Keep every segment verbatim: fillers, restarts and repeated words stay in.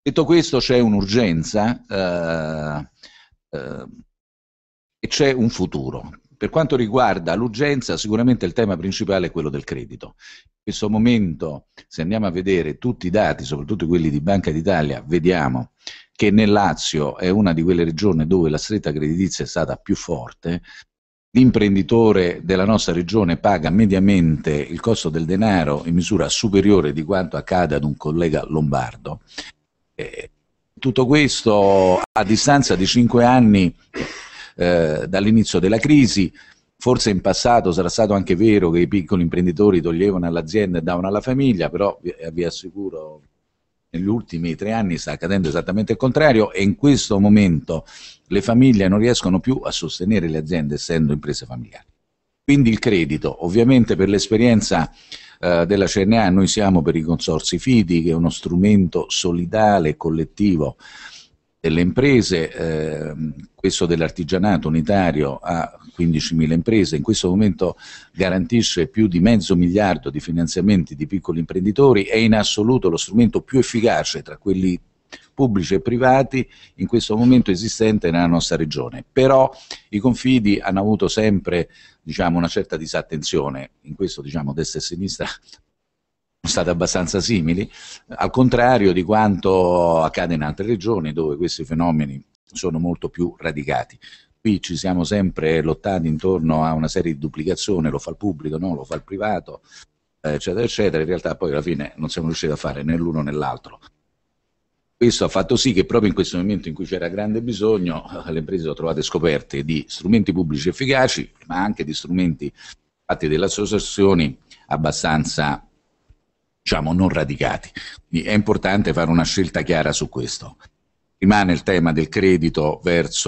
Detto questo, c'è un'urgenza eh, eh, e c'è un futuro. Per quanto riguarda l'urgenza, sicuramente il tema principale è quello del credito. In questo momento, se andiamo a vedere tutti i dati, soprattutto quelli di Banca d'Italia, vediamo che nel Lazio è una di quelle regioni dove la stretta creditizia è stata più forte. L'imprenditore della nostra regione paga mediamente il costo del denaro in misura superiore di quanto accade ad un collega lombardo. Eh, tutto questo a distanza di cinque anni eh, dall'inizio della crisi. Forse in passato sarà stato anche vero che i piccoli imprenditori toglievano all'azienda e davano alla famiglia, però vi, vi assicuro negli ultimi tre anni sta accadendo esattamente il contrario e in questo momento le famiglie non riescono più a sostenere le aziende essendo imprese familiari. Quindi il credito, ovviamente per l'esperienza eh, della C N A noi siamo per i consorzi Fidi, che è uno strumento solidale e collettivo delle imprese, eh, questo dell'artigianato unitario a quindicimila imprese, in questo momento garantisce più di mezzo miliardo di finanziamenti di piccoli imprenditori, è in assoluto lo strumento più efficace tra quelli pubblici e privati in questo momento esistente nella nostra regione. Però i confidi hanno avuto sempre, diciamo, una certa disattenzione, in questo diciamo destra e sinistra sono state abbastanza simili, al contrario di quanto accade in altre regioni dove questi fenomeni sono molto più radicati. Qui ci siamo sempre lottati intorno a una serie di duplicazioni, lo fa il pubblico, no? Lo fa il privato, eccetera, eccetera, in realtà poi alla fine non siamo riusciti a fare né l'uno né l'altro. Questo ha fatto sì che proprio in questo momento in cui c'era grande bisogno, le imprese sono trovate scoperte di strumenti pubblici efficaci, ma anche di strumenti fatti dalle associazioni abbastanza, diciamo, non radicati. Quindi è importante fare una scelta chiara su questo. Rimane il tema del credito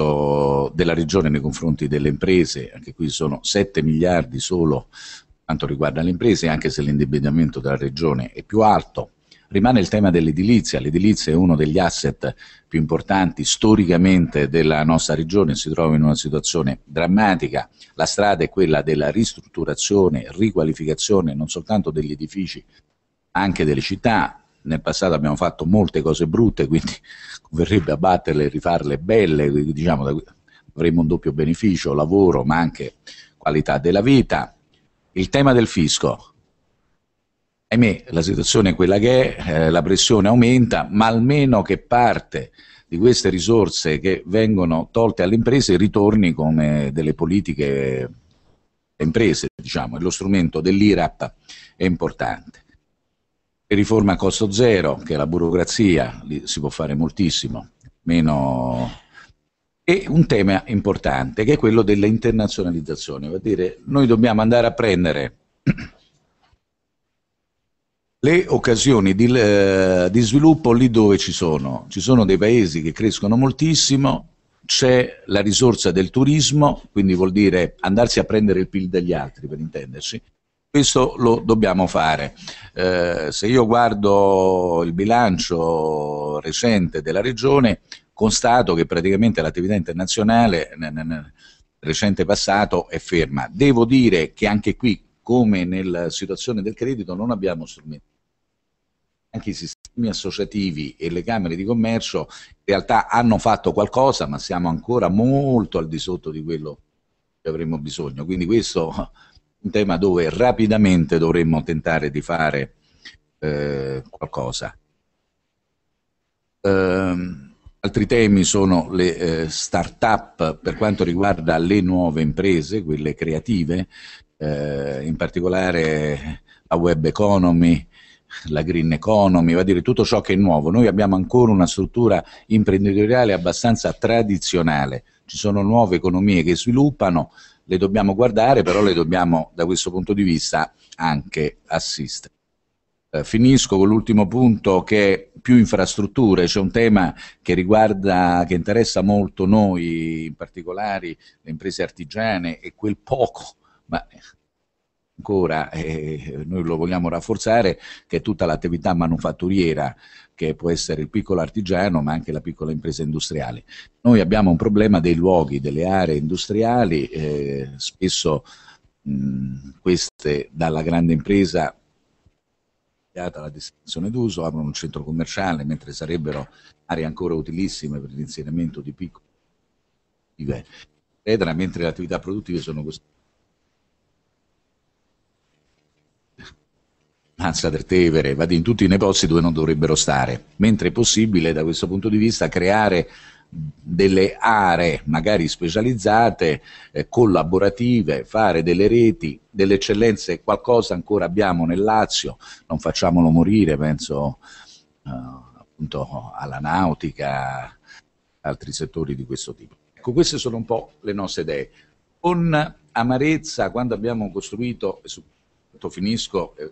verso della regione nei confronti delle imprese, anche qui sono sette miliardi solo quanto riguarda le imprese, anche se l'indebitamento della regione è più alto. Rimane il tema dell'edilizia, l'edilizia è uno degli asset più importanti storicamente della nostra regione, si trova in una situazione drammatica, la strada è quella della ristrutturazione, riqualificazione non soltanto degli edifici ma anche delle città. Nel passato abbiamo fatto molte cose brutte, quindi converrebbe abbatterle e rifarle belle, diciamo, avremo un doppio beneficio, lavoro ma anche qualità della vita. Il tema del fisco. Ahimè, la situazione è quella che è, eh, la pressione aumenta, ma almeno che parte di queste risorse che vengono tolte alle imprese ritorni come delle politiche alle imprese, diciamo, e lo strumento dell'I R A P è importante. E riforma a costo zero, che è la burocrazia, lì si può fare moltissimo, meno... E un tema importante, che è quello dell'internazionalizzazione, vuol dire noi dobbiamo andare a prendere le occasioni di, eh, di sviluppo lì dove ci sono. Ci sono dei paesi che crescono moltissimo, c'è la risorsa del turismo, quindi vuol dire andarsi a prendere il P I L degli altri, per intenderci. Questo lo dobbiamo fare. Eh, se io guardo il bilancio recente della regione, constato che praticamente l'attività internazionale nel, nel recente passato è ferma. Devo dire che anche qui, come nella situazione del credito, non abbiamo strumenti. Anche i sistemi associativi e le camere di commercio in realtà hanno fatto qualcosa, ma siamo ancora molto al di sotto di quello che avremmo bisogno. Quindi questo è un tema dove rapidamente dovremmo tentare di fare eh, qualcosa. Ehm, altri temi sono le eh, start-up per quanto riguarda le nuove imprese, quelle creative, eh, in particolare la web economy, la green economy, va a dire tutto ciò che è nuovo. Noi abbiamo ancora una struttura imprenditoriale abbastanza tradizionale, ci sono nuove economie che sviluppano, le dobbiamo guardare, però le dobbiamo da questo punto di vista anche assistere. Eh, finisco con l'ultimo punto che è più infrastrutture, c'è un tema che riguarda, che interessa molto noi, in particolare le imprese artigiane e quel poco, ma ancora eh, noi lo vogliamo rafforzare, che è tutta l'attività manufatturiera, che può essere il piccolo artigiano ma anche la piccola impresa industriale. Noi abbiamo un problema dei luoghi, delle aree industriali, eh, spesso mh, queste dalla grande impresa la destinazione d'uso, aprono un centro commerciale, mentre sarebbero aree ancora utilissime per l'insediamento di piccoli, eccetera, mentre le attività produttive sono costrette Mazza del Tevere, vado in tutti nei posti dove non dovrebbero stare, mentre è possibile da questo punto di vista creare delle aree magari specializzate, eh, collaborative, fare delle reti, delle eccellenze, qualcosa ancora abbiamo nel Lazio, non facciamolo morire, penso eh, appunto alla nautica, altri settori di questo tipo. Ecco, queste sono un po' le nostre idee. Con amarezza, quando abbiamo costruito, e su questo finisco, eh,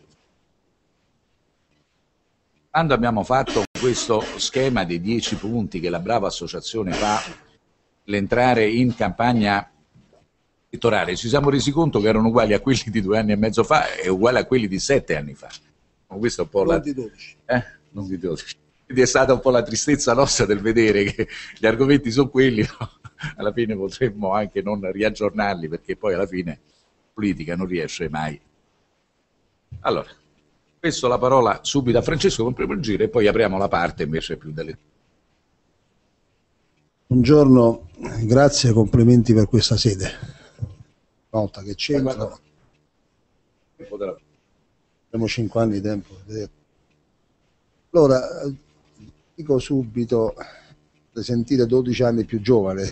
quando abbiamo fatto questo schema dei dieci punti che la brava associazione fa l'entrare in campagna elettorale, ci siamo resi conto che erano uguali a quelli di due anni e mezzo fa e uguali a quelli di sette anni fa. Questo è un po' non la... di dodici. Eh? Non di dodici. Quindi è stata un po' la tristezza nostra del vedere che gli argomenti sono quelli, no? Alla fine potremmo anche non riaggiornarli, perché poi alla fine la politica non riesce mai. Allora, questo la parola subito a Francesco con il primo giro e poi apriamo la parte invece più delle... Buongiorno, grazie e complimenti per questa sede. Nota che c'entro. Abbiamo cinque anni di tempo. Allora, dico subito, di sentire dodici anni più giovane.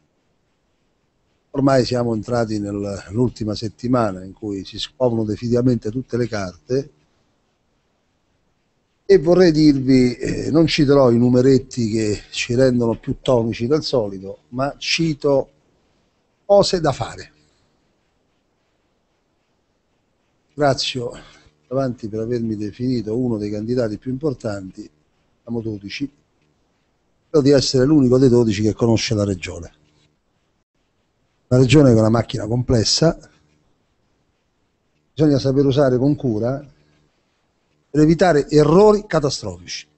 Ormai siamo entrati nell'ultima settimana in cui si scoprono definitivamente tutte le carte e vorrei dirvi, eh, non citerò i numeretti che ci rendono più tonici del solito, ma cito cose da fare. Ringrazio davanti per avermi definito uno dei candidati più importanti, siamo dodici, credo di essere l'unico dei dodici che conosce la regione. La regione è una macchina complessa, bisogna saper usare con cura per evitare errori catastrofici.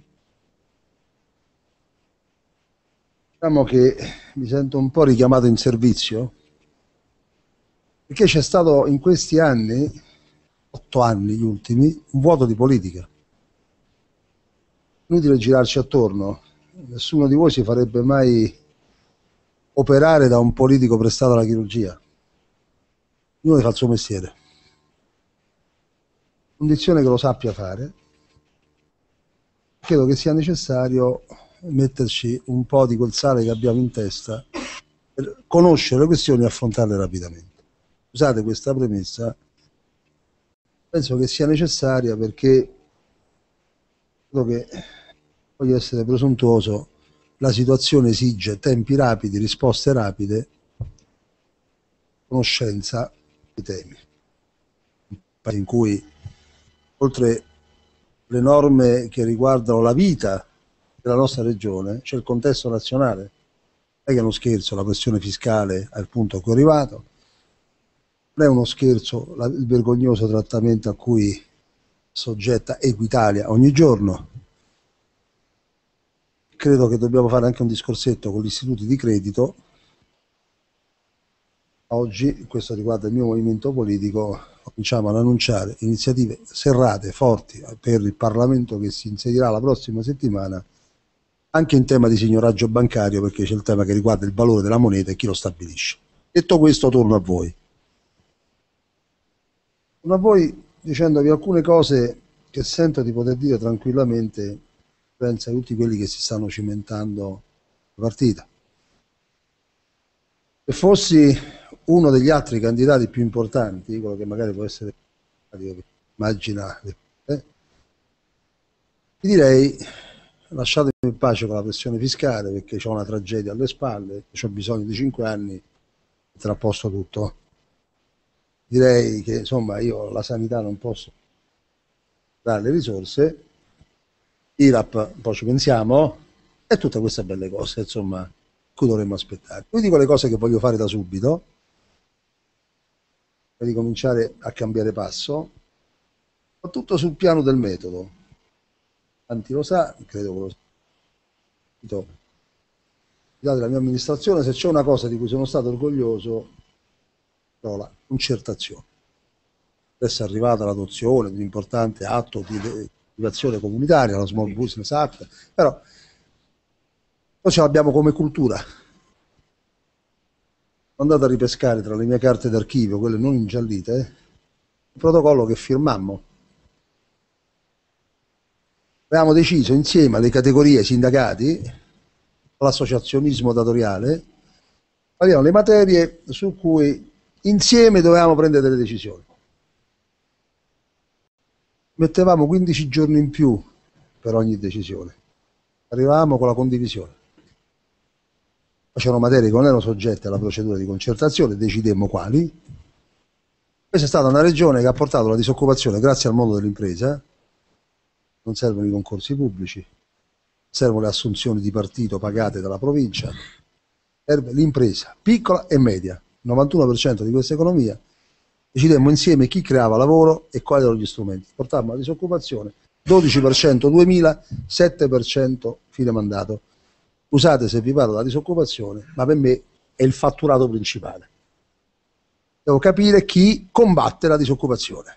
Diciamo che mi sento un po' richiamato in servizio, perché c'è stato in questi anni, otto anni gli ultimi, un vuoto di politica. Inutile girarci attorno, nessuno di voi si farebbe mai operare da un politico prestato alla chirurgia. Ognuno fa il suo mestiere. Condizione che lo sappia fare, credo che sia necessario metterci un po' di quel sale che abbiamo in testa per conoscere le questioni e affrontarle rapidamente. Scusate questa premessa, penso che sia necessaria perché credo che, voglio essere presuntuoso, la situazione esige tempi rapidi, risposte rapide, conoscenza dei temi. In cui, oltre le norme che riguardano la vita della nostra regione, c'è il contesto nazionale. Non è che è uno scherzo la questione fiscale al punto a cui è arrivato, non è uno scherzo la, il vergognoso trattamento a cui soggetta Equitalia ogni giorno. Credo che dobbiamo fare anche un discorsetto con gli istituti di credito. Oggi, questo riguarda il mio movimento politico, cominciamo ad annunciare iniziative serrate, forti per il Parlamento che si inserirà la prossima settimana, anche in tema di signoraggio bancario, perché c'è il tema che riguarda il valore della moneta e chi lo stabilisce. Detto questo, torno a voi. Torno a voi dicendovi alcune cose che sento di poter dire tranquillamente, penso a tutti quelli che si stanno cimentando la partita. Se fossi uno degli altri candidati più importanti, quello che magari può essere, immagina, eh, ti direi lasciatemi in pace con la pressione fiscale perché ho una tragedia alle spalle, ho bisogno di cinque anni e mettere a posto tutto. Direi che insomma io la sanità non posso dare le risorse, I R A P un po' ci pensiamo e tutte queste belle cose insomma cui dovremmo aspettare. Vi dico le cose che voglio fare da subito per ricominciare a cambiare passo, soprattutto sul piano del metodo. Tanti lo sa, credo che lo sa, della mia amministrazione, se c'è una cosa di cui sono stato orgoglioso, no, la concertazione. adesso è arrivata l'adozione di un importante atto di attivazione comunitaria, la Small Business Act, però noi ce l'abbiamo come cultura. Sono andato a ripescare tra le mie carte d'archivio, quelle non ingiallite, il protocollo che firmammo. Avevamo deciso insieme alle categorie, ai sindacati, all'associazionismo datoriale, avevamo le materie su cui insieme dovevamo prendere delle decisioni. Mettevamo quindici giorni in più per ogni decisione. Arrivavamo con la condivisione. C'erano materie che non erano soggette alla procedura di concertazione, decidemmo quali. Questa è stata una regione che ha portato la disoccupazione grazie al mondo dell'impresa. Non servono i concorsi pubblici, servono le assunzioni di partito pagate dalla provincia, serve l'impresa piccola e media, il novantuno per cento di questa economia. Decidemmo insieme chi creava lavoro e quali erano gli strumenti. Portammo la disoccupazione dodici per cento duemila, sette per cento fine mandato. Scusate se vi parlo della disoccupazione, ma per me è il fatturato principale. Devo capire chi combatte la disoccupazione.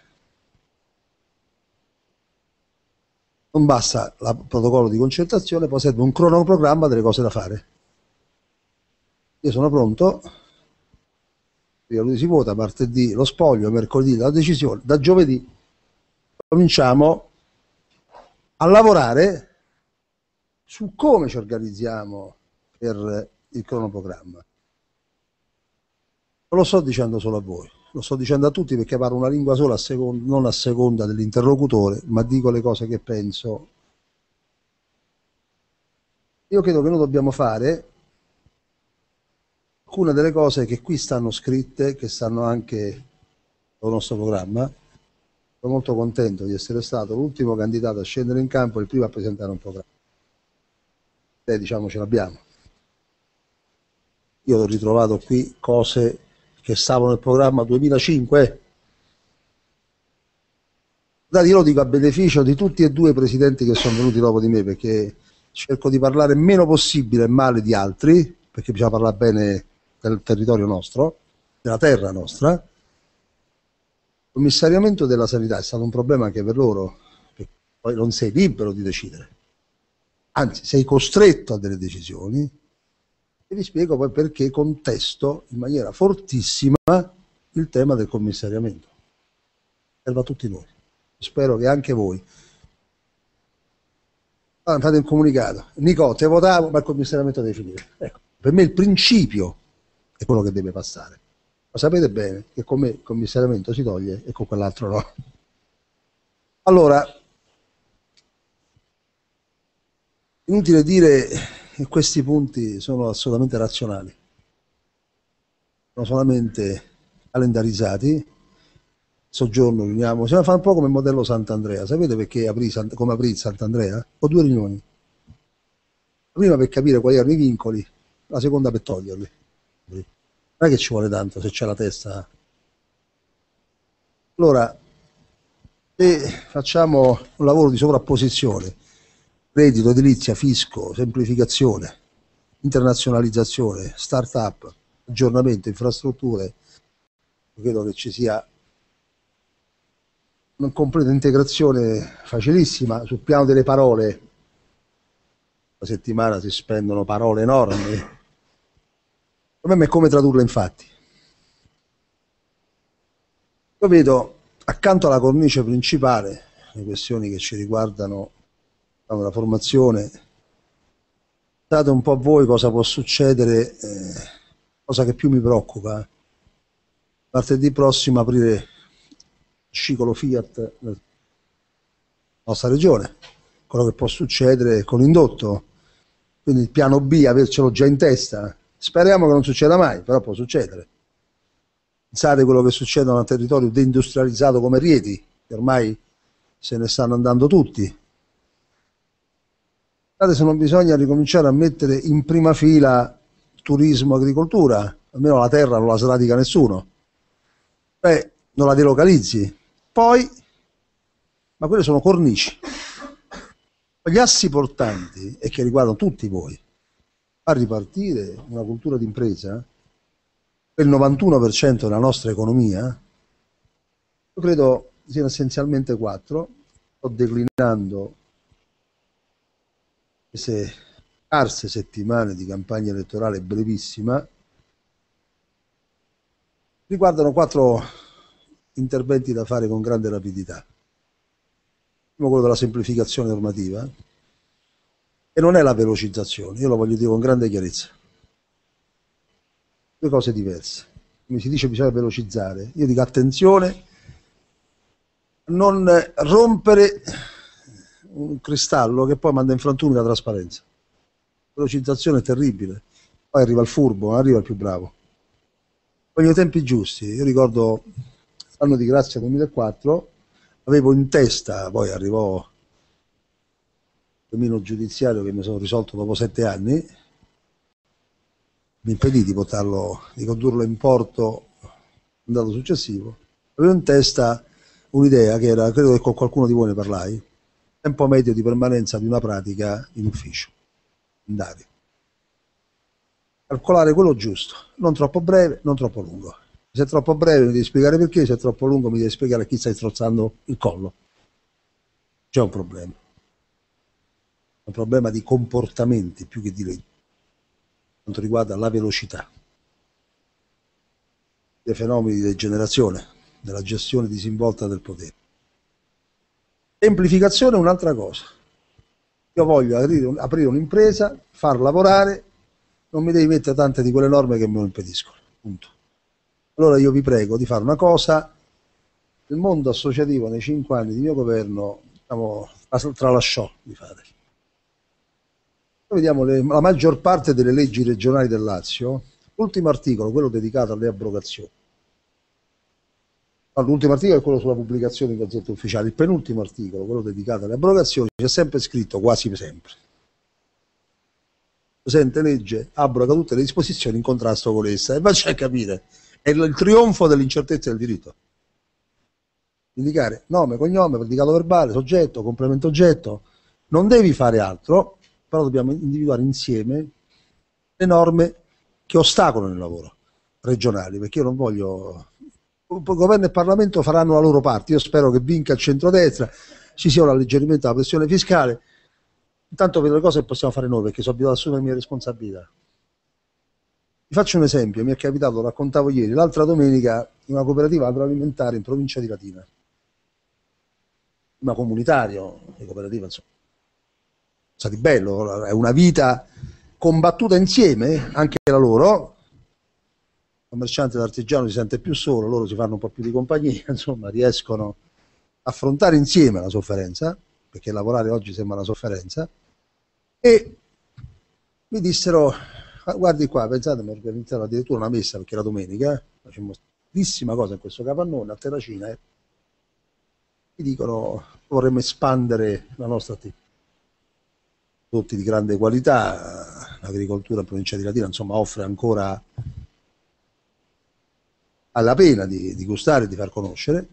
Non basta il protocollo di concertazione, poi serve un cronoprogramma delle cose da fare. Io sono pronto, lui si vota, martedì lo spoglio, mercoledì la decisione, da giovedì cominciamo a lavorare su come ci organizziamo per il cronoprogramma. Non lo sto dicendo solo a voi, lo sto dicendo a tutti perché parlo una lingua sola, a seconda, non a seconda dell'interlocutore, ma dico le cose che penso. Io credo che noi dobbiamo fare alcune delle cose che qui stanno scritte, che stanno anche nel nostro programma. Sono molto contento di essere stato l'ultimo candidato a scendere in campo e il primo a presentare un programma. Eh, diciamo ce l'abbiamo. Io ho ritrovato qui cose che stavano nel programma duemilacinque. Guardate, io lo dico a beneficio di tutti e due i presidenti che sono venuti dopo di me, perché cerco di parlare meno possibile male di altri, perché bisogna parlare bene del territorio nostro, della terra nostra. Il commissariamento della sanità è stato un problema anche per loro, perché poi non sei libero di decidere, anzi sei costretto a delle decisioni. E vi spiego poi perché contesto in maniera fortissima il tema del commissariamento. Serve a tutti noi. Spero che anche voi. Ah, fate un comunicato. Nico, te votavo, ma il commissariamento deve finire. Ecco, per me il principio è quello che deve passare. Ma sapete bene che con me il commissariamento si toglie e con quell'altro no. Allora, inutile dire che questi punti sono assolutamente razionali, sono solamente calendarizzati. Soggiorno riuniamo, si fa un po' come il modello Sant'Andrea. Sapete perché aprì, come aprì Sant'Andrea? Ho due riunioni, la prima per capire quali erano i vincoli, la seconda per toglierli. Non è che ci vuole tanto se c'è la testa. Allora, se facciamo un lavoro di sovrapposizione, reddito, edilizia, fisco, semplificazione, internazionalizzazione, start-up, aggiornamento, infrastrutture, credo che ci sia una completa integrazione facilissima. Sul piano delle parole, la settimana si spendono parole enormi. Il problema è come tradurle in fatti. Io vedo accanto alla cornice principale le questioni che ci riguardano la formazione. Pensate un po' a voi cosa può succedere, eh, cosa che più mi preoccupa. Martedì prossimo aprire il ciclo Fiat nella nostra regione, quello che può succedere con l'indotto, quindi il piano B avercelo già in testa. Speriamo che non succeda mai, però può succedere. Pensate quello che succede in un territorio deindustrializzato come Rieti, che ormai se ne stanno andando tutti. Se non bisogna ricominciare a mettere in prima fila turismo, agricoltura, almeno la terra non la sradica nessuno, beh, non la delocalizzi. Poi, ma quelle sono cornici. Gli assi portanti, e che riguardano tutti voi, a ripartire una cultura d'impresa per il novantuno per cento della nostra economia, Io credo siano essenzialmente quattro. Sto declinando queste scarse settimane di campagna elettorale brevissima, riguardano quattro interventi da fare con grande rapidità. Primo, quello della semplificazione normativa, e non è la velocizzazione, io lo voglio dire con grande chiarezza. Due cose diverse. Come si dice bisogna velocizzare, io dico attenzione a non rompere un cristallo che poi manda in frantumi la trasparenza. La velocizzazione è terribile, poi arriva il furbo, non arriva il più bravo. Voglio i tempi giusti. Io ricordo l'anno di grazia duemilaquattro, avevo in testa, poi arrivò il cammino giudiziario che mi sono risolto dopo sette anni, mi impedì di portarlo, di condurlo in porto l'anno successivo. Avevo in testa un'idea che era, credo che con qualcuno di voi ne parlai, tempo medio di permanenza di una pratica in ufficio, in Dario. Calcolare quello giusto, non troppo breve, non troppo lungo. Se è troppo breve mi devi spiegare perché, se è troppo lungo mi devi spiegare a chi stai strozzando il collo. C'è un problema. Un problema di comportamenti più che di legge, quanto riguarda la velocità dei fenomeni di degenerazione, della gestione disinvolta del potere. Semplificazione è un'altra cosa. Io voglio aprire, aprire un'impresa, far lavorare, non mi devi mettere tante di quelle norme che me lo impediscono. Punto. Allora io vi prego di fare una cosa. Il mondo associativo nei cinque anni di mio governo, diciamo, tralasciò di fare. Noi vediamo le, la maggior parte delle leggi regionali del Lazio, l'ultimo articolo, quello dedicato alle abrogazioni. L'ultimo articolo è quello sulla pubblicazione in Gazzetta Ufficiale, il penultimo articolo, quello dedicato alle abrogazioni, c'è sempre scritto, quasi sempre, presente legge abroga tutte le disposizioni in contrasto con essa, e faccia a capire, è il, il trionfo dell'incertezza del diritto. Indicare nome, cognome, predicato verbale, soggetto, complemento oggetto, non devi fare altro, però dobbiamo individuare insieme le norme che ostacolano il lavoro regionali, perché io non voglio... Governo e Parlamento faranno la loro parte, io spero che vinca il centrodestra, ci sia un alleggerimento della pressione fiscale, intanto vedo le cose che possiamo fare noi, perché sono abituato ad assumermi le responsabilità. Vi faccio un esempio, mi è capitato, lo raccontavo ieri, l'altra domenica in una cooperativa agroalimentare in provincia di Latina, una comunitario, le cooperative insomma, è stato bello, è una vita combattuta insieme, anche la loro. Il commerciante d'artigiano si sente più solo, loro si fanno un po' più di compagnia, insomma riescono a affrontare insieme la sofferenza, perché lavorare oggi sembra una sofferenza, e mi dissero, guardi qua, pensate, mi organizzato addirittura una messa, perché era domenica, eh? Facciamo una bellissima cosa in questo capannone a Terracina, eh? Mi dicono, vorremmo espandere la nostra attività, prodotti di grande qualità, l'agricoltura in provincia di Latina, insomma offre ancora alla pena di, di gustare e di far conoscere.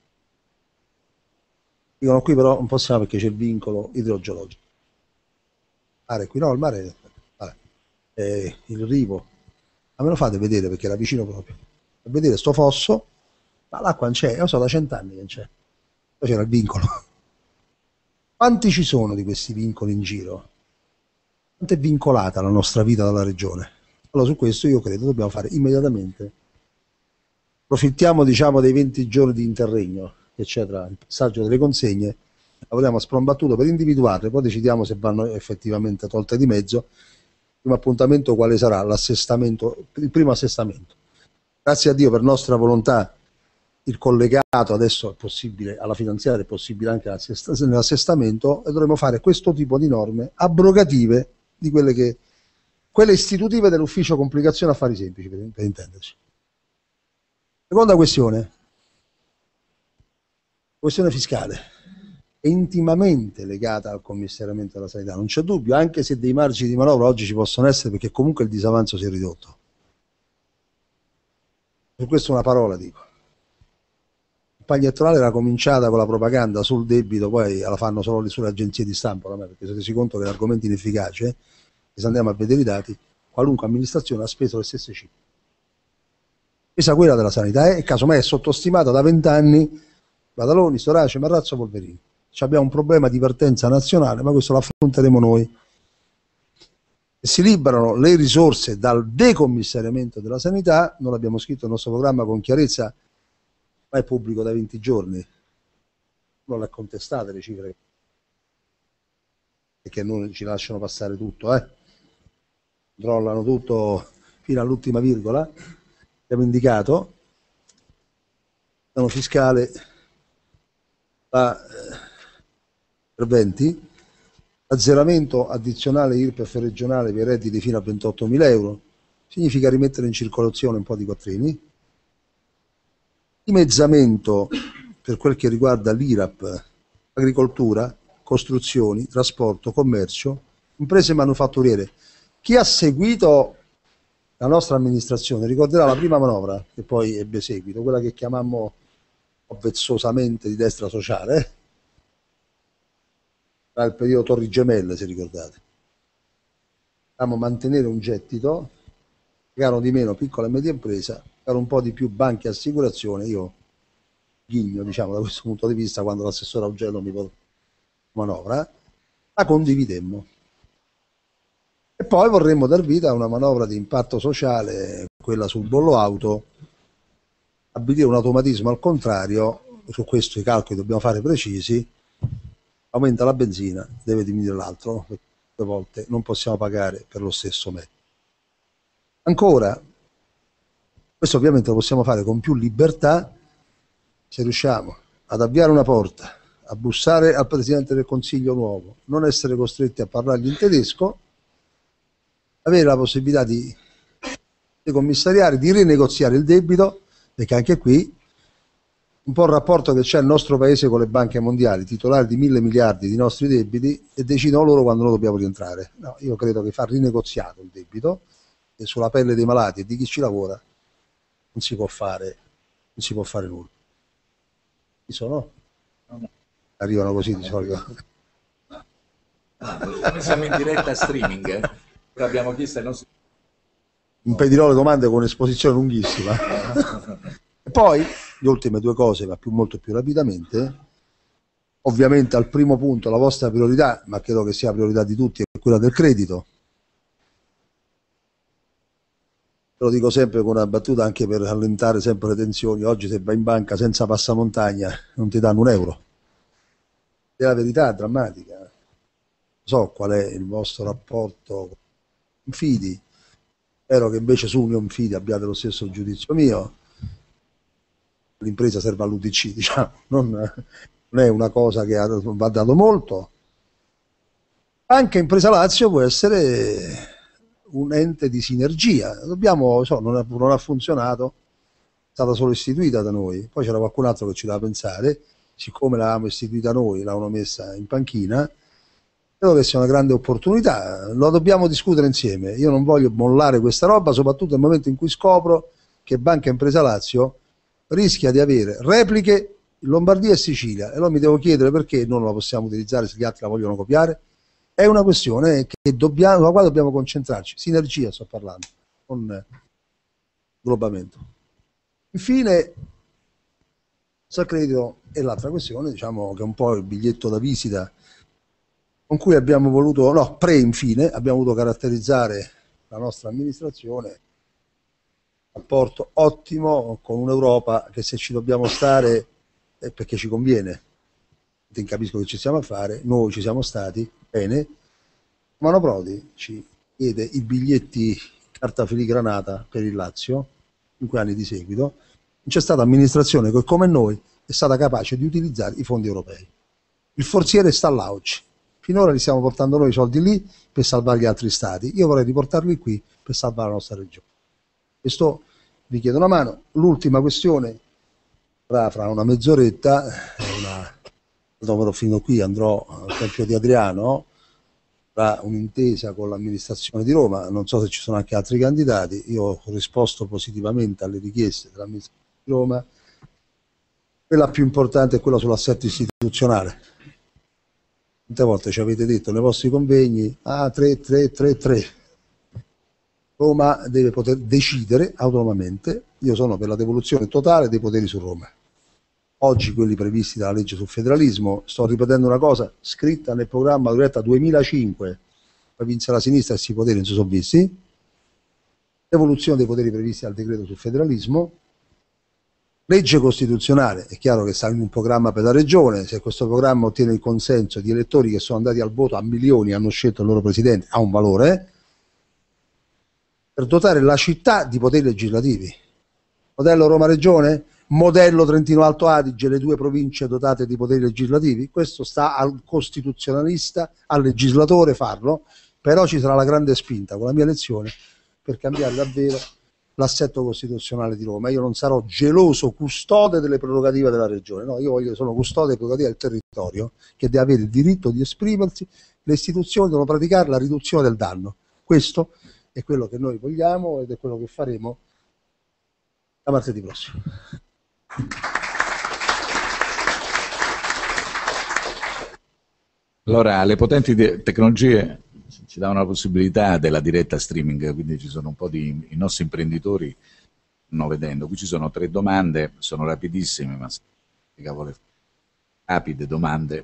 Dicono qui però non possiamo perché c'è il vincolo idrogeologico. Il mare qui no, il mare vabbè, eh, il Rivo, ma me lo fate vedere perché era vicino proprio, a vedere sto fosso, ma l'acqua non c'è, io so da cent'anni che non c'è, poi c'era il vincolo. Quanti ci sono di questi vincoli in giro? Quanto è vincolata la nostra vita dalla regione? Allora su questo io credo dobbiamo fare immediatamente. Approfittiamo diciamo dei venti giorni di interregno che c'è tra il passaggio delle consegne, lavoriamo a sprombattuto per individuarle, poi decidiamo se vanno effettivamente tolte di mezzo. Il primo appuntamento quale sarà? L'assestamento, il primo assestamento. Grazie a Dio per nostra volontà il collegato adesso è possibile alla finanziaria, è possibile anche nell'assestamento, e dovremo fare questo tipo di norme abrogative di quelle che quelle istitutive dell'ufficio complicazione affari semplici, per, per intenderci. Seconda questione, questione fiscale, è intimamente legata al commissariamento della sanità, non c'è dubbio, anche se dei margini di manovra oggi ci possono essere perché comunque il disavanzo si è ridotto. Per questo una parola dico. La campagna elettorale era cominciata con la propaganda sul debito, poi la fanno solo sulle agenzie di stampa, perché si è reso conto che l'argomento è inefficace, e se andiamo a vedere i dati, qualunque amministrazione ha speso le stesse cifre. Questa quella della sanità è, casomai è sottostimata da vent'anni Spadaloni, Storace, Marrazzo, Polverini. Ci abbiamo un problema di partenza nazionale, ma questo lo affronteremo noi. E si liberano le risorse dal decommissariamento della sanità, noi l'abbiamo scritto nel nostro programma con chiarezza, ma è pubblico da venti giorni, non le contestate le cifre, perché non ci lasciano passare tutto, eh? Controllano tutto fino all'ultima virgola. Abbiamo indicato il piano fiscale da interventi, azzeramento addizionale I R P E F regionale per redditi fino a ventottomila euro, significa rimettere in circolazione un po' di quattrini, dimezzamento per quel che riguarda l'I R A P, agricoltura, costruzioni, trasporto, commercio, imprese manufatturiere. Chi ha seguito la nostra amministrazione ricorderà la prima manovra, che poi ebbe seguito, quella che chiamammo vezzosamente di destra sociale, eh? Tra il periodo Torri Gemelle, se ricordate. Dobbiamo mantenere un gettito, pagare di meno piccola e media impresa, pagare un po' di più banche e assicurazione. Io ghigno, diciamo, da questo punto di vista, quando l'assessore Augello mi porta manovra, la condividemmo. E poi vorremmo dar vita a una manovra di impatto sociale, quella sul bollo auto, stabilire un automatismo al contrario, su questo i calcoli dobbiamo fare precisi, aumenta la benzina, deve diminuire l'altro, perché due volte non possiamo pagare per lo stesso mezzo. Ancora, questo ovviamente lo possiamo fare con più libertà se riusciamo ad avviare una porta, a bussare al Presidente del Consiglio nuovo, non essere costretti a parlargli in tedesco, avere la possibilità di decommissariare, di rinegoziare il debito, perché anche qui un po' il rapporto che c'è il nostro paese con le banche mondiali, titolari di mille miliardi di nostri debiti, e decidono loro quando noi dobbiamo rientrare. No, io credo che far rinegoziato il debito, e sulla pelle dei malati e di chi ci lavora non si può fare, non si può fare nulla. Chi sono? Arrivano così di solito. Noi siamo in diretta streaming, eh? Ora abbiamo chiesto ai nostri... Impedirò le domande con un'esposizione lunghissima. E poi le ultime due cose, ma più, molto più rapidamente. Ovviamente al primo punto la vostra priorità, ma credo che sia la priorità di tutti, è quella del credito. Lo dico sempre con una battuta anche per allentare sempre le tensioni. Oggi se vai in banca senza passamontagna non ti danno un euro. È la verità, è drammatica. Non so qual è il vostro rapporto con Fidi, spero che invece su Union Fidi abbiate lo stesso giudizio mio. L'impresa serve all'U D C, diciamo, non, non è una cosa che va dato molto. Anche Impresa Lazio può essere un ente di sinergia. Dobbiamo, so, non, ha, non ha funzionato, è stata solo istituita da noi, poi c'era qualcun altro che ci doveva pensare, siccome l'avevamo istituita noi, l'avevano messa in panchina. Credo che sia una grande opportunità, lo dobbiamo discutere insieme. Io non voglio mollare questa roba, soprattutto nel momento in cui scopro che Banca Impresa Lazio rischia di avere repliche in Lombardia e Sicilia, e allora mi devo chiedere perché non la possiamo utilizzare se gli altri la vogliono copiare. È una questione che dobbiamo, sulla quale dobbiamo concentrarci. Sinergia sto parlando, non globamento. Infine, il credito è l'altra questione, diciamo che è un po' il biglietto da visita con cui abbiamo voluto, no, pre infine, abbiamo voluto caratterizzare la nostra amministrazione, rapporto ottimo con un'Europa che se ci dobbiamo stare è perché ci conviene. Non capisco che ci stiamo a fare, noi ci siamo stati, bene. Mano Prodi ci chiede i biglietti carta filigranata per il Lazio, cinque anni di seguito. Non c'è stata amministrazione che come noi è stata capace di utilizzare i fondi europei. Il forziere sta là oggi. Finora li stiamo portando noi i soldi lì per salvare gli altri stati. Io vorrei riportarli qui per salvare la nostra regione. Questo vi chiedo una mano. L'ultima questione, fra, fra una mezz'oretta, una, dopo ho finito qui, andrò al Tempio di Adriano, tra un'intesa con l'amministrazione di Roma. Non so se ci sono anche altri candidati. Io ho risposto positivamente alle richieste dell'amministrazione di Roma. Quella più importante è quella sull'assetto istituzionale. Quante volte ci avete detto nei vostri convegni, ah, tre, tre, tre, tre. Roma deve poter decidere autonomamente. Io sono per la devoluzione totale dei poteri su Roma. oggi quelli previsti dalla legge sul federalismo. Sto ripetendo una cosa scritta nel programma Loretta duemilacinque, poi vinse la sinistra e si poteri non si sono visti. Evoluzione dei poteri previsti dal decreto sul federalismo, legge costituzionale. È chiaro che sta in un programma per la regione, se questo programma ottiene il consenso di elettori che sono andati al voto a milioni e hanno scelto il loro presidente, ha un valore, per dotare la città di poteri legislativi. Modello Roma-Regione, modello Trentino-Alto Adige, le due province dotate di poteri legislativi. Questo sta al costituzionalista, al legislatore farlo, però ci sarà la grande spinta con la mia elezione per cambiare davvero l'assetto costituzionale di Roma. Io non sarò geloso custode delle prerogative della regione, no, io voglio, sono custode delle prerogative del territorio, che deve avere il diritto di esprimersi, le istituzioni devono praticare la riduzione del danno. Questo è quello che noi vogliamo ed è quello che faremo da martedì prossimo. Allora, le potenti tecnologie ci davano la possibilità della diretta streaming, quindi ci sono un po' di i nostri imprenditori stanno vedendo. Qui ci sono tre domande, sono rapidissime, ma se vuole rapide domande.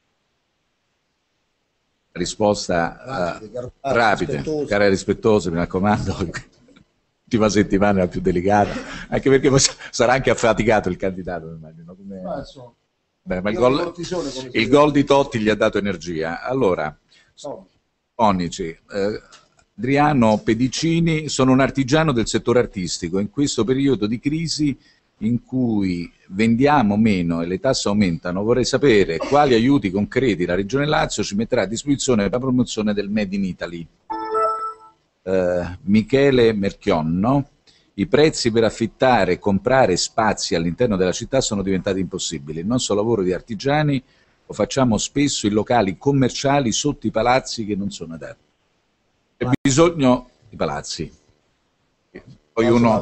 Risposta rapide, uh, rapide rispettosa. Cara e rispettosa, mi raccomando. L'ultima settimana è la più delicata, anche perché sarà anche affaticato il candidato, immagino. Come... Ah, so. Beh, ma il gol, il gol di Totti gli ha dato energia. Allora, no. Onici, eh, Adriano Pedicini, sono un artigiano del settore artistico. In questo periodo di crisi in cui vendiamo meno e le tasse aumentano, vorrei sapere quali aiuti concreti la Regione Lazio ci metterà a disposizione per la promozione del Made in Italy. Eh, Michele Merchionno, i prezzi per affittare e comprare spazi all'interno della città sono diventati impossibili. Il nostro lavoro di artigiani lo facciamo spesso in locali commerciali sotto i palazzi che non sono adatti. C'è bisogno di palazzi. Poi uno...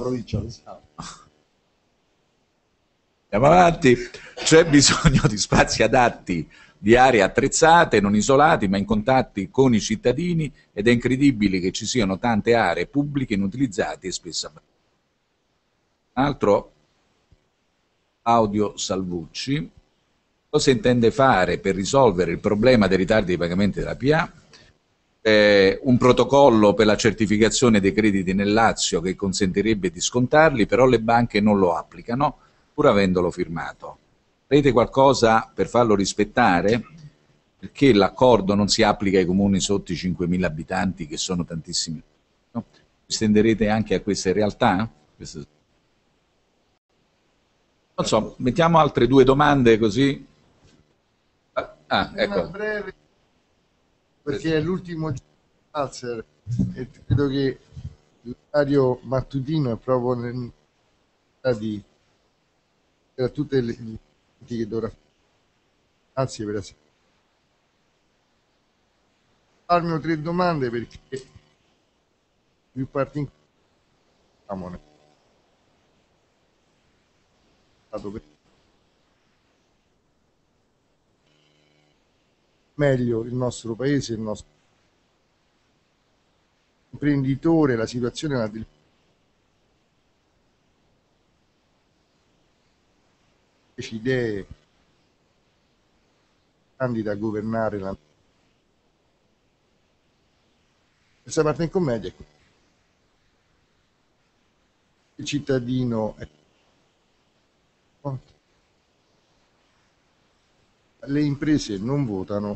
Andiamo avanti. C'è bisogno di spazi adatti, di aree attrezzate, non isolati, ma in contatti con i cittadini, ed è incredibile che ci siano tante aree pubbliche inutilizzate e spesso abbandonate. Un altro audio Salvucci. Cosa intende fare per risolvere il problema dei ritardi dei pagamenti della P A? Eh, un protocollo per la certificazione dei crediti nel Lazio che consentirebbe di scontarli, però le banche non lo applicano, pur avendolo firmato. Avete qualcosa per farlo rispettare? Perché l'accordo non si applica ai comuni sotto i cinquemila abitanti, che sono tantissimi? No? Estenderete anche a queste realtà? Queste... Non so, mettiamo altre due domande così. Ah, ecco. Breve, perché è l'ultimo Alzer e credo che l'orario mattutino è proprio nel di per tutte le che dovrà fare. Grazie per essere. Farmi tre domande perché più parti in meglio il nostro paese, il nostro imprenditore, la situazione è una idee grandi da governare la... questa parte in commedia è il cittadino è... le imprese non votano,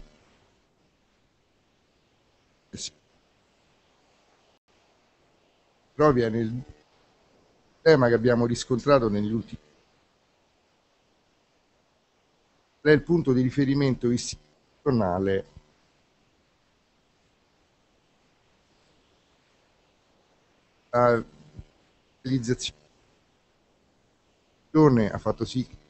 però viene il tema che abbiamo riscontrato negli ultimi è il punto di riferimento istituzionale la realizzazione ha fatto sì che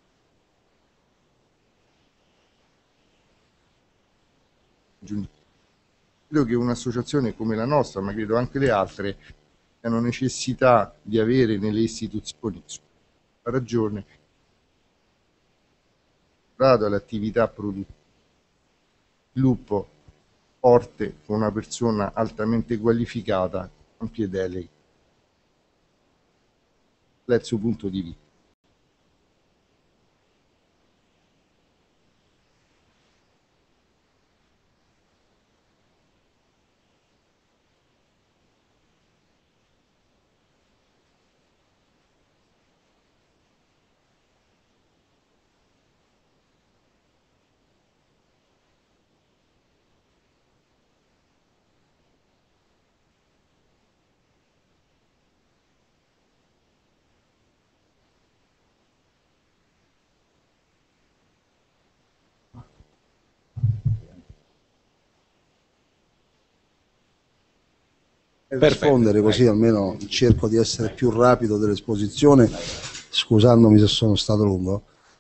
credo che un'associazione come la nostra, ma credo anche le altre, hanno necessità di avere nelle istituzioni la ragione all'attività produttiva, sviluppo forte con una persona altamente qualificata, ampie deleghe, dal suo punto di vista. Per rispondere così almeno cerco di essere più rapido dell'esposizione, scusandomi se sono stato lungo.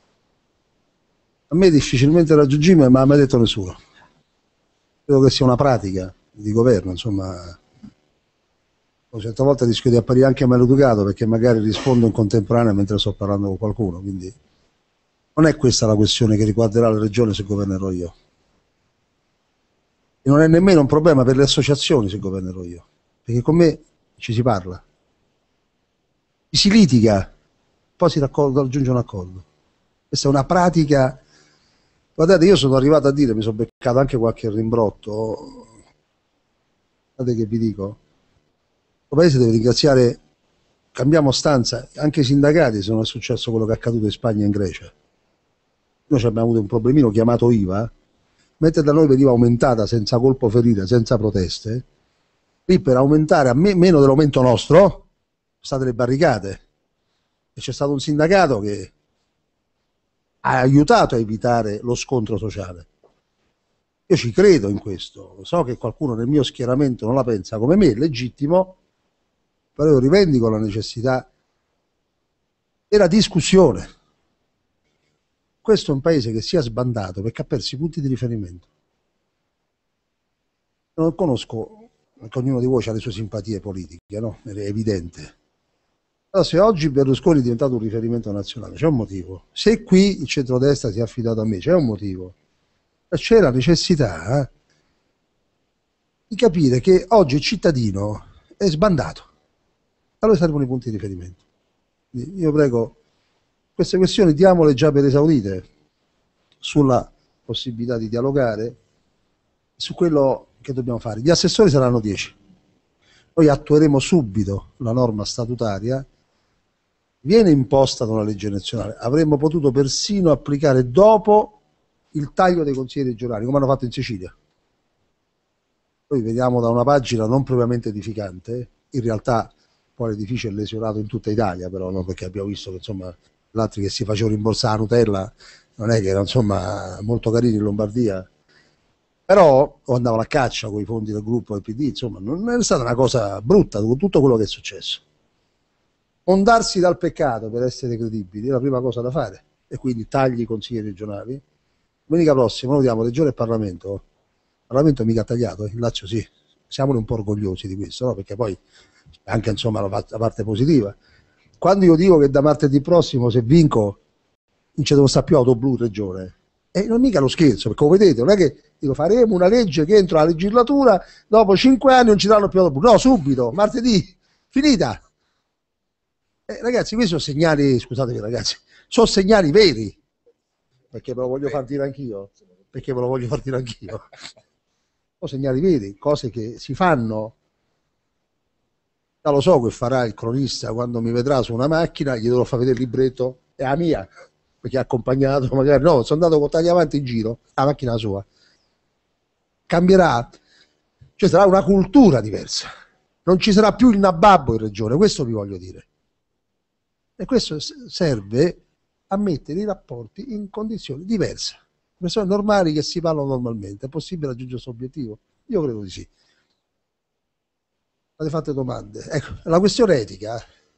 A me è difficilmente raggiungibile, ma non mi ha detto nessuno. Credo che sia una pratica di governo, insomma. Certe volte rischio di apparire anche maleducato perché magari rispondo in contemporanea mentre sto parlando con qualcuno, quindi non è questa la questione che riguarderà la regione se governerò io. E non è nemmeno un problema per le associazioni se governerò io, perché con me ci si parla, si litiga, poi si raggiunge un accordo. Questa è una pratica. Guardate, io sono arrivato a dire, mi sono beccato anche qualche rimbrotto, guardate che vi dico, il paese deve ringraziare, cambiamo stanza, anche i sindacati se non è successo quello che è accaduto in Spagna e in Grecia. Noi abbiamo avuto un problemino chiamato I V A, mentre da noi veniva aumentata senza colpo ferire, senza proteste, lì per aumentare a me, meno dell'aumento nostro, sono state le barricate. E c'è stato un sindacato che ha aiutato a evitare lo scontro sociale. Io ci credo in questo, so che qualcuno nel mio schieramento non la pensa come me, è legittimo, però io rivendico la necessità della discussione. Questo è un paese che si è sbandato perché ha perso i punti di riferimento. Non conosco, che ognuno di voi ha le sue simpatie politiche, no? È evidente. Allora, se oggi Berlusconi è diventato un riferimento nazionale, c'è un motivo. Se qui il centrodestra si è affidato a me, c'è un motivo. C'è la necessità eh, di capire che oggi il cittadino è sbandato. Allora servono i punti di riferimento. Quindi io prego, queste questioni diamole già per esaurite sulla possibilità di dialogare su quello che dobbiamo fare. Gli assessori saranno dieci. Noi attueremo subito la norma statutaria, viene imposta da una legge nazionale. Avremmo potuto persino applicare dopo il taglio dei consiglieri regionali, come hanno fatto in Sicilia. Poi vediamo da una pagina non propriamente edificante, in realtà poi l'edificio è lesionato in tutta Italia, però no, perché abbiamo visto che insomma l'altro che si faceva rimborsare la Nutella non è che era insomma molto carini in Lombardia, però o andavano a caccia con i fondi del gruppo del P D, insomma non è stata una cosa brutta con tutto quello che è successo. Ondarsi dal peccato per essere credibili è la prima cosa da fare, e quindi tagli i consiglieri regionali. Domenica prossima noi diamo Regione e Parlamento. Il Parlamento mica tagliato, eh? Il Lazio sì, siamone un po' orgogliosi di questo, no? Perché poi anche insomma la, la parte positiva. Quando io dico che da martedì prossimo se vinco non ci devo stare più auto blu in regione, e eh, non mica lo scherzo, perché come vedete non è che dico faremo una legge che entro la legislatura dopo cinque anni non ci daranno più auto blu, no, subito, martedì, finita. Eh, ragazzi, questi sono segnali, scusatemi ragazzi, sono segnali veri, perché ve lo voglio far dire anch'io, perché ve lo voglio far dire anch'io. Sono segnali veri, cose che si fanno. Ya lo so che farà il cronista quando mi vedrà su una macchina, gli dovrò far vedere il libretto, è la mia, perché ha accompagnato, magari no, sono andato con tagliavanti in giro, la macchina sua. Cambierà, cioè sarà una cultura diversa, non ci sarà più il nababbo in regione, questo vi voglio dire. E questo serve a mettere i rapporti in condizioni diverse, persone normali che si parlano normalmente. È possibile raggiungere questo obiettivo? Io credo di sì. Avete fatto domande. Ecco, la questione etica,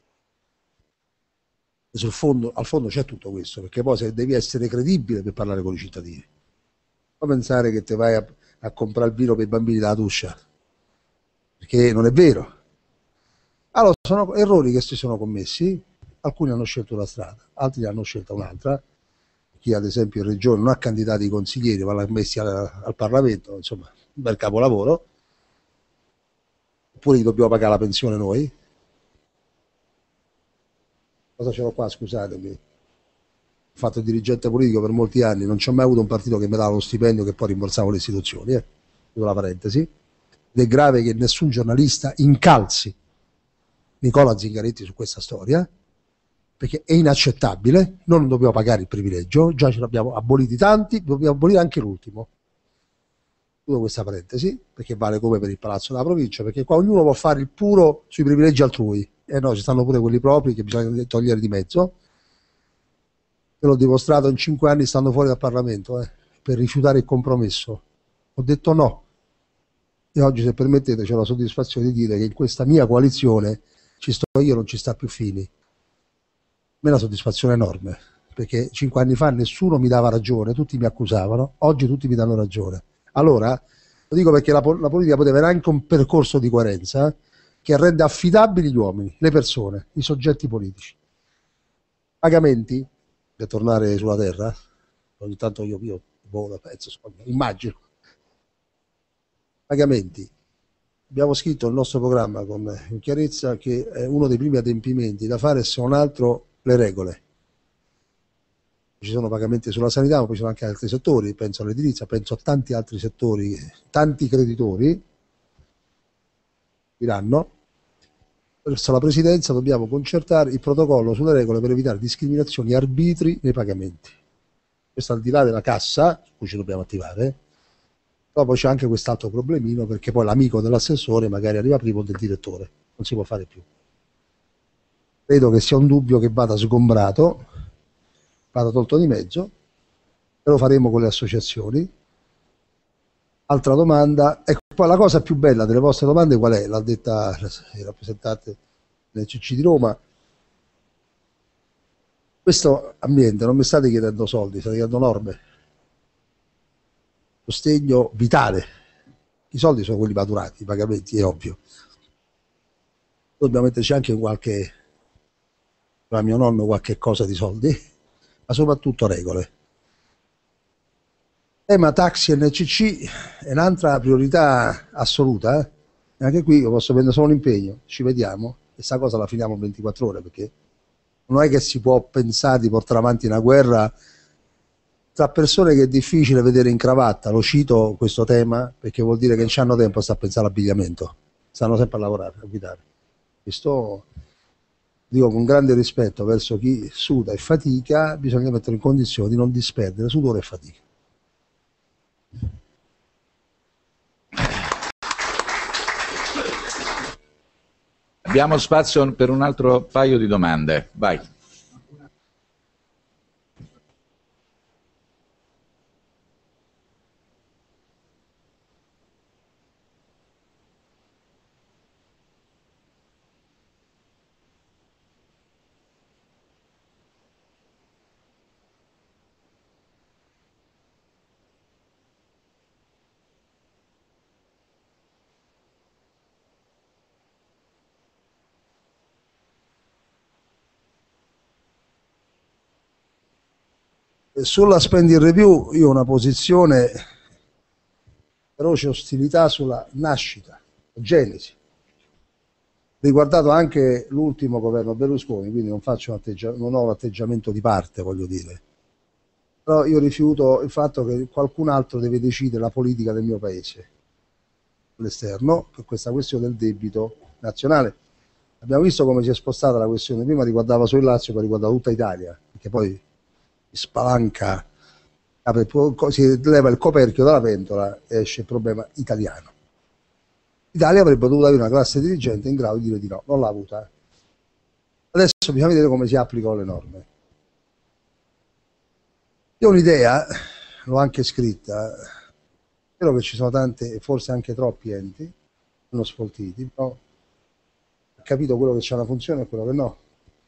sul fondo, al fondo c'è tutto questo, perché poi se devi essere credibile per parlare con i cittadini, non pensare che te vai a, a comprare il vino per i bambini dalla Tuscia, perché non è vero. Allora, sono errori che si sono commessi, alcuni hanno scelto una strada, altri hanno scelto un'altra. Chi ad esempio in regione non ha candidati i consiglieri, ma l'ha messi al, al Parlamento, insomma, un bel capolavoro. Oppure gli dobbiamo pagare la pensione noi. Cosa ce l'ho qua, scusatemi. Ho fatto il dirigente politico per molti anni, non c'ho mai avuto un partito che mi dava lo stipendio che poi rimborsavo le istituzioni, eh. Chiudo la parentesi. Ed è grave che nessun giornalista incalzi Nicola Zingaretti su questa storia, perché è inaccettabile. Noi non dobbiamo pagare il privilegio, già ce l'abbiamo aboliti tanti, dobbiamo abolire anche l'ultimo. Chiudo questa parentesi, perché vale come per il palazzo della provincia, perché qua ognuno può fare il puro sui privilegi altrui, e no, ci stanno pure quelli propri che bisogna togliere di mezzo. Io l'ho dimostrato in cinque anni stando fuori dal Parlamento, eh, per rifiutare il compromesso. Ho detto no. e oggi, se permettete, c'ho la soddisfazione di dire che in questa mia coalizione ci sto io, non ci sta più Fini. A me è una soddisfazione enorme, perché cinque anni fa nessuno mi dava ragione, tutti mi accusavano, oggi tutti mi danno ragione. Allora, lo dico perché la, la politica poteva avere anche un percorso di coerenza, eh, che rende affidabili gli uomini, le persone, i soggetti politici. Pagamenti, per tornare sulla terra, ogni tanto io, io volo, penso, immagino. Pagamenti. Abbiamo scritto il nostro programma con chiarezza che è uno dei primi adempimenti da fare, se non altro, le regole. Ci sono pagamenti sulla sanità, ma poi ci sono anche altri settori, penso all'edilizia, penso a tanti altri settori, tanti creditori diranno. Verso la Presidenza dobbiamo concertare il protocollo sulle regole per evitare discriminazioni e arbitri nei pagamenti. Questo al di là della cassa, su cui ci dobbiamo attivare, però poi c'è anche quest'altro problemino, perché poi l'amico dell'assessore magari arriva prima del direttore, non si può fare più. Credo che sia un dubbio che vada sgombrato, vada tolto di mezzo, e lo faremo con le associazioni. Altra domanda, ecco, poi la cosa più bella delle vostre domande qual è? L'ha detta il rappresentante del C C di Roma. Questo ambiente non mi state chiedendo soldi, state chiedendo norme, sostegno vitale. I soldi sono quelli maturati, i pagamenti, è ovvio. Dobbiamo metterci anche qualche, da mio nonno, qualche cosa di soldi, ma soprattutto regole. Tema taxi N C C è un'altra priorità assoluta, eh? Anche qui io posso prendere solo un impegno, ci vediamo, e questa cosa la finiamo in ventiquattro ore, perché non è che si può pensare di portare avanti una guerra tra persone che è difficile vedere in cravatta. Lo cito questo tema perché vuol dire che non hanno tempo a stare a pensare all'abbigliamento, stanno sempre a lavorare, a guidare. Questo dico con grande rispetto verso chi suda e fatica, bisogna mettere in condizione di non disperdere sudore e fatica. Abbiamo spazio per un altro paio di domande. Vai. Sulla spending review io ho una posizione feroce ostilità sulla nascita, genesi. Riguardato anche l'ultimo governo Berlusconi, quindi non faccio un atteggiamento, non ho un atteggiamento di parte, voglio dire. Però io rifiuto il fatto che qualcun altro deve decidere la politica del mio paese, all'esterno, per questa questione del debito nazionale. Abbiamo visto come si è spostata la questione, prima riguardava solo il Lazio, poi riguardava tutta Italia, perché poi spalanca, apre, si leva il coperchio dalla pentola e esce il problema italiano. L'Italia avrebbe dovuto avere una classe dirigente in grado di dire di no, non l'ha avuta. Adesso bisogna vedere come si applicano le norme. Io ho un'idea, l'ho anche scritta, spero che ci sono tante, forse anche troppi enti, non sfoltiti, però ho capito quello che c'ha una funzione e quello che no.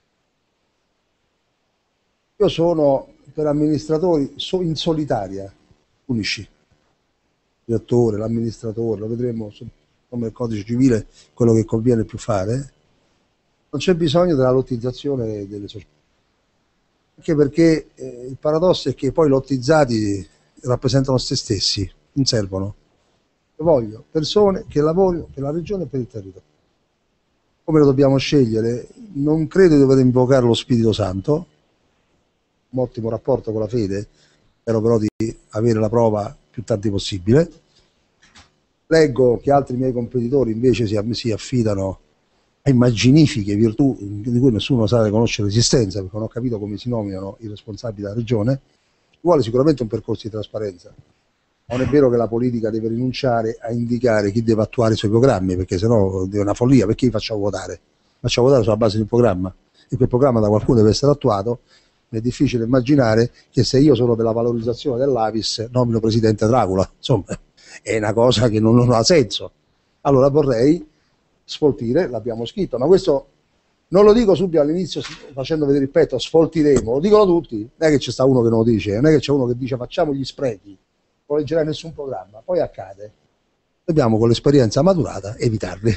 Io sono per amministratori in solitaria, unici, direttore, l'amministratore, lo vedremo come il codice civile, quello che conviene più fare. Non c'è bisogno della lottizzazione delle società, anche perché eh, il paradosso è che poi i lottizzati rappresentano se stessi, non servono. Io voglio persone che lavorino per la regione e per il territorio. Come lo dobbiamo scegliere? Non credo di dover invocare lo Spirito Santo, un ottimo rapporto con la fede, spero però di avere la prova più tardi possibile. Leggo che altri miei competitori invece si, si affidano a immaginifiche virtù di cui nessuno sa riconoscere l'esistenza, perché non ho capito come si nominano i responsabili della regione. Ci vuole sicuramente un percorso di trasparenza. Non è vero che la politica deve rinunciare a indicare chi deve attuare i suoi programmi, perché sennò è una follia. Perché li facciamo votare? Facciamo votare sulla base di un programma, e quel programma da qualcuno deve essere attuato. È difficile immaginare che se io sono per la valorizzazione dell'Avis nomino presidente Dracula, insomma è una cosa che non, non ha senso. Allora vorrei sfoltire, l'abbiamo scritto, ma questo non lo dico subito all'inizio facendo vedere il petto, sfoltiremo, lo dicono tutti, non è che c'è sta uno che non lo dice, non è che c'è uno che dice facciamo gli sprechi, non leggerai nessun programma, poi accade. Dobbiamo con l'esperienza maturata evitarli.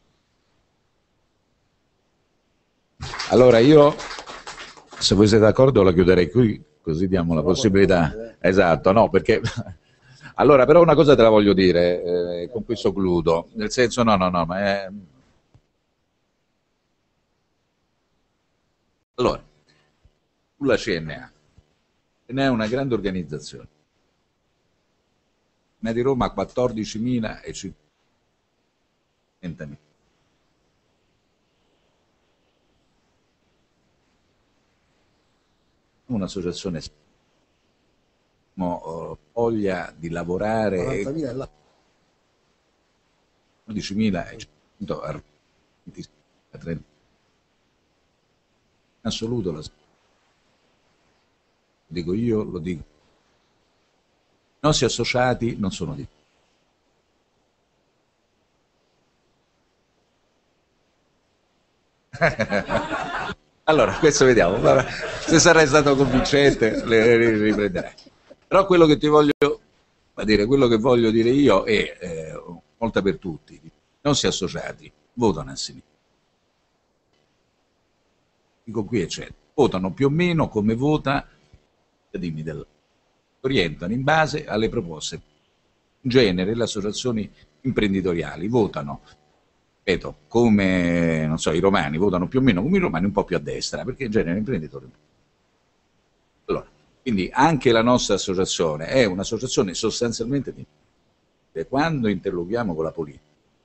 Allora io, se voi siete d'accordo, la chiuderei qui, così diamo la possibilità. Esatto, no, perché... Allora, però una cosa te la voglio dire, eh, con questo concludo, nel senso, no, no, no, ma è... Allora, sulla C N A, ce n'è una grande organizzazione, ne di Roma quattordicimila e cinquantamila. Un'associazione voglia di lavorare quattordicimila e cento in assoluto, lo dico io, lo dico. I nostri associati non sono di allora, questo vediamo. Se sarai stato convincente, le riprenderai. Però quello che ti voglio dire, quello che voglio dire io è, eh, volta per tutti, i nostri associati votano a sinistra. Dico qui eccetera. Votano più o meno come vota i cittadini del orientano in base alle proposte. In genere le associazioni imprenditoriali votano, ripeto, come non so, i romani votano più o meno come i romani, un po' più a destra, perché in genere imprenditori. Allora, quindi anche la nostra associazione è un'associazione sostanzialmente di quando interloghiamo con la politica.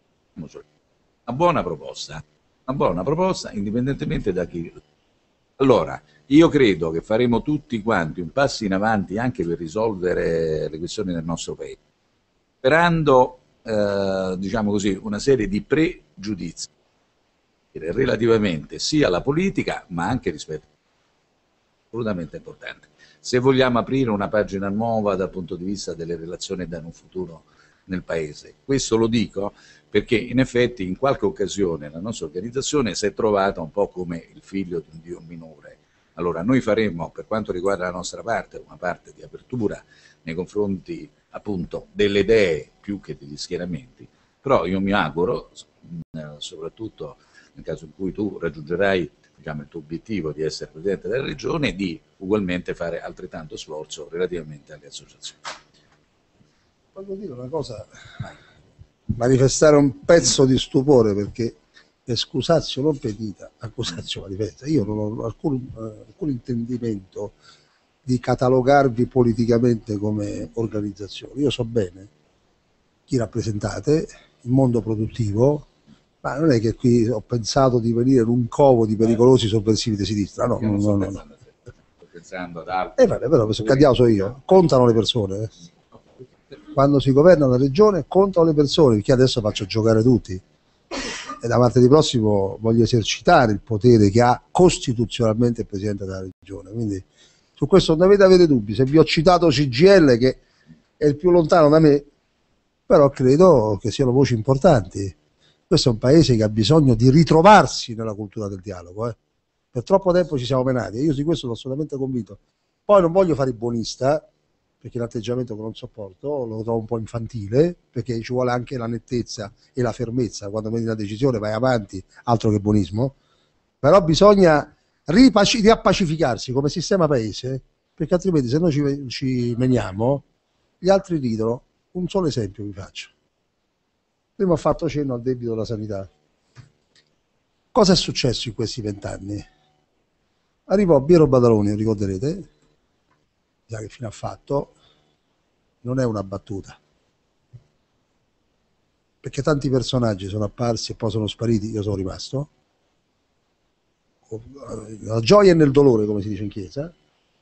Una buona proposta, una buona proposta indipendentemente da chi. Allora, io credo che faremo tutti quanti un passo in avanti anche per risolvere le questioni del nostro paese, sperando, eh, diciamo così, una serie di pregiudizi relativamente sia alla politica ma anche rispetto a assolutamente importante. Se vogliamo aprire una pagina nuova dal punto di vista delle relazioni e dare un futuro nel Paese. Questo lo dico perché in effetti in qualche occasione la nostra organizzazione si è trovata un po' come il figlio di un Dio minore. Allora noi faremo, per quanto riguarda la nostra parte, una parte di apertura nei confronti appunto delle idee più che degli schieramenti, però io mi auguro, soprattutto nel caso in cui tu raggiungerai, diciamo, il tuo obiettivo di essere Presidente della Regione, di ugualmente fare altrettanto sforzo relativamente alle associazioni. Voglio dire una cosa, manifestare un pezzo di stupore, perché excusatio non petita, accusatio manifesta. Io non ho alcun, eh, alcun intendimento di catalogarvi politicamente come organizzazione. Io so bene chi rappresentate, il mondo produttivo, ma non è che qui ho pensato di venire in un covo di pericolosi sovversivi di sinistra, no, no, no, no, no. Sto pensando ad altri. Eh, vabbè, però se candidato so io, contano le persone. Eh. Quando si governa una regione contano le persone, perché adesso faccio giocare tutti e da martedì prossimo voglio esercitare il potere che ha costituzionalmente il Presidente della Regione, quindi su questo non dovete avere dubbi. Se vi ho citato C G I L, che è il più lontano da me, però credo che siano voci importanti. Questo è un paese che ha bisogno di ritrovarsi nella cultura del dialogo, eh. Per troppo tempo ci siamo menati e io di questo sono assolutamente convinto. Poi non voglio fare il buonista, perché l'atteggiamento che non sopporto lo trovo un po' infantile, perché ci vuole anche la nettezza e la fermezza, quando prendi una decisione vai avanti, altro che buonismo, però bisogna riappacificarsi come sistema paese, perché altrimenti se noi ci, ci meniamo gli altri ridono. Un solo esempio vi faccio. Prima ho fatto cenno al debito della sanità. Cosa è successo in questi vent'anni? Arrivò Piero Badaloni, ricorderete, che fine ha fatto, non è una battuta, perché tanti personaggi sono apparsi e poi sono spariti, io sono rimasto, la gioia e nel dolore, come si dice in chiesa.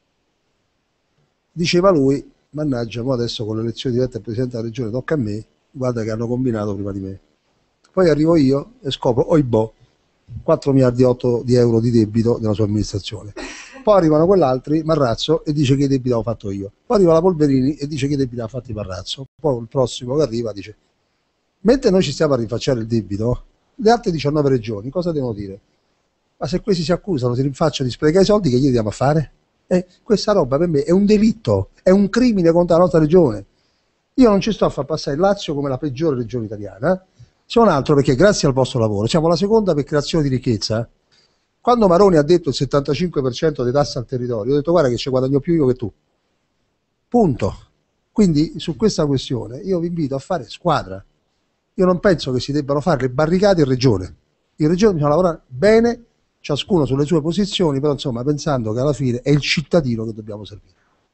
Diceva lui, mannaggia, mo adesso con le elezioni dirette al Presidente della Regione tocca a me, guarda che hanno combinato prima di me. Poi arrivo io e scopro, oibò, quattro miliardi e otto di euro di debito della sua amministrazione. Poi arrivano quell'altri, Marrazzo, e dice che i debiti avevo fatto io. Poi arriva la Polverini e dice che i debiti ha fatti Marrazzo. Poi il prossimo che arriva dice, Mentre noi ci stiamo a rifacciare il debito, le altre diciannove regioni cosa devono dire? Ma se questi si accusano, si rinfacciano di sprecare i soldi, che gli diamo a fare? Eh, questa roba per me è un delitto, è un crimine contro la nostra regione. Io non ci sto a far passare il Lazio come la peggiore regione italiana, se non altro perché grazie al vostro lavoro siamo la seconda per creazione di ricchezza. Quando Maroni ha detto il settantacinque per cento di tasse al territorio, ho detto guarda che ci guadagno più io che tu. Punto. Quindi su questa questione io vi invito a fare squadra. Io non penso che si debbano fare le barricate in regione. In regione bisogna lavorare bene, ciascuno sulle sue posizioni, però insomma pensando che alla fine è il cittadino che dobbiamo servire.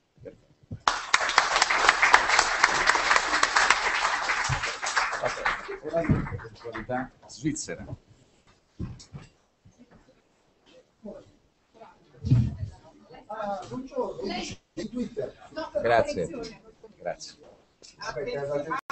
Svizzera. Grazie. Grazie.